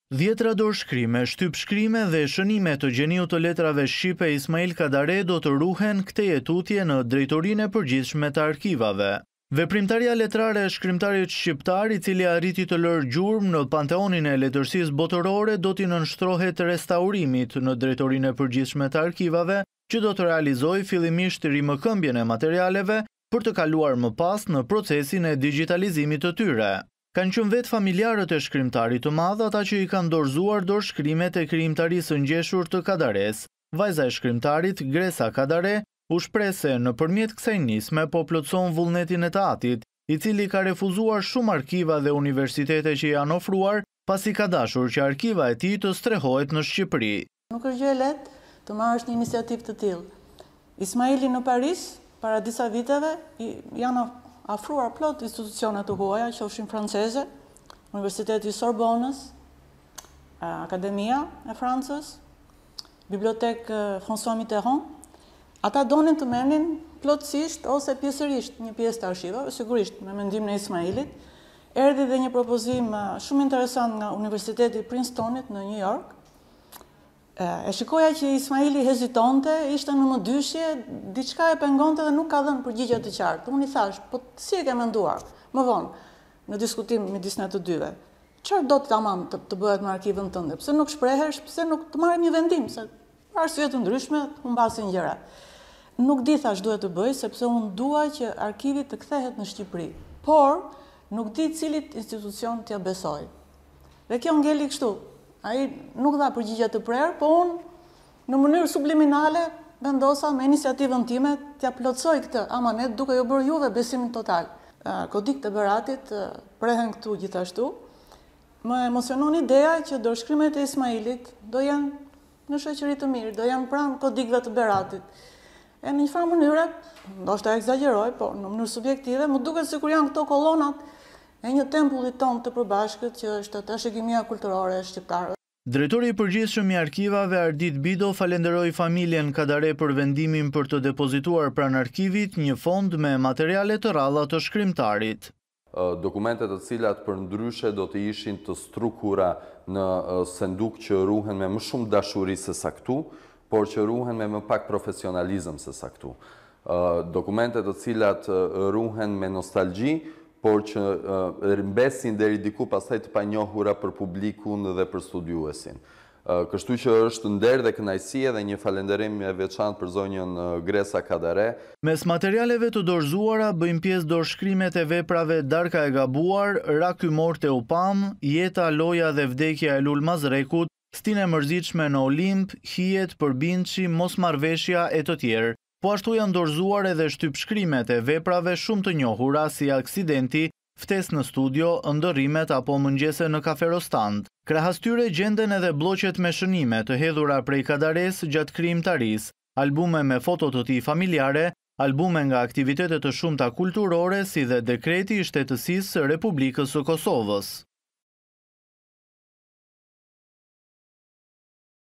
Dhjetra dorëshkrime, shtypshkrime dhe shënime të gjeniu të letrave shqipe Ismail Kadare do të ruhen këtej tutje në Drejtorinë e Përgjithshme të Arkivave. Veprimtaria letrare e shkrimtarit shqiptar, i cili arriti të lërë gjurmë në panteonin e letërsisë botërore, do t'i nënshtrohet restaurimit në Drejtorinë e Përgjithshme të Arkivave, që do të realizojë fillimisht rimëkëmbjen e materialeve për të kaluar më pas në procesin e digitalizimit të tyre. Kanë qenë vetë familjarët e shkrimtarit të madh ata që i kanë dorëzuar dorëshkrimet e krijimtarisë ngjeshur të Kadares. Vajza e shkrimtarit, Gresa Kadare, u shpreh se nëpërmjet kësaj nisme po plotson vullnetin e të atit, i cili ka refuzuar shumë arkiva dhe universitete që janë ofruar, pasi ka dashur që arkiva e tij të strehohet në Shqipëri. Nuk është gjë e lehtë të marrësh një iniciativë të tillë. Ismaili në Paris, para disa viteve, janë afruar plot institucionet të huaja, qofshin franceze, Universiteti Sorbonës, Akademia e Francës, Bibliotekë François Mitterrand. Ata donin të merrnin plotësisht ose pjesërisht një pjesë të arshivave, sigurisht me mendimin e Ismailit. Erdhi dhe një propozim shumë interesant nga Universiteti i Princetonit në New York. E shikoja që Ismaili hezitonte, ishte në mëdyshje, diçka e pengonte dhe nuk ka dhënë përgjigje të qartë. Unë i thash, po si e ke menduar? Më vonë, në diskutim midis ne të dyve. Çfarë do të tamam të bëhet me arkivën tënde? Pse nuk shprehesh, pse nuk të marrim një vendim, se për arsye të ndryshme humbasin gjëra. Nuk di thash duhet të bëj, sepse unë dua që arkivi të kthehet në Shqipëri, por nuk di cilit institucion t'ja besoj. Dhe kjo ngeli kështu. Ai nuk dha përgjigje të prerë, po unë në mënyrë subliminale vendosa me iniciativën time t'ja plotsoj këtë amanet duke ju bërë juve besimin total. Kodikët e Beratit prehen këtu gjithashtu. Më emocionon ideja që dorëshkrimet e Ismailit do janë në shoqëri të mirë, do janë pranë kodikëve të Beratit. E në një farë mënyre, ndoshta egzagjeroj, po në mënyrë subjektive, më duket sikur janë këto kolonat e një tempullit tonë të përbashkët që është trashëgimia kulturore e shqiptarëve. Drejtori i përgjithshëm i arkivave Ardit Bido falenderoi familjen Kadare për vendimin për të depozituar pranë arkivit një fond me materiale të rralla të shkrimtarit. Dokumentet të cilat për ndryshe do të ishin të strukura në senduk që ruhen me më shumë dashuri se sa këtu, por që ruhen me më pak profesionalizëm se sa këtu. Dokumentet të cilat ruhen me nostalgji, por që mbesin deri diku pastaj të panjohura për publikun dhe për studiuesin. Kështu që është nder dhe kënaqësi dhe një falënderim e veçantë për zonjën Gresa Kadare. Mes materialeve të dorëzuara bëjnë pjesë dorëshkrimet e veprave Darka e gabuar, Ra ky morte u pam, Jeta, loja dhe vdekja e Lul Mazrekut, Stinë e mërzitshme në Olimp, Hijet, Përbindçi, Mosmarrveshja e të tjerë. Po ashtu janë dorëzuar edhe shtypshkrimet e veprave shumë të njohura si Aksidenti, Ftesë në studio, Ndërrimet apo Mëngjese në kaferostand. Krahas tyre gjenden edhe bloqet me shënime të hedhura prej Kadares gjatë krijimtarisë, albume me foto të tij familjare, albume nga aktivitete të shumta kulturore si dhe dekreti i shtetësisë së Republikës së Kosovës.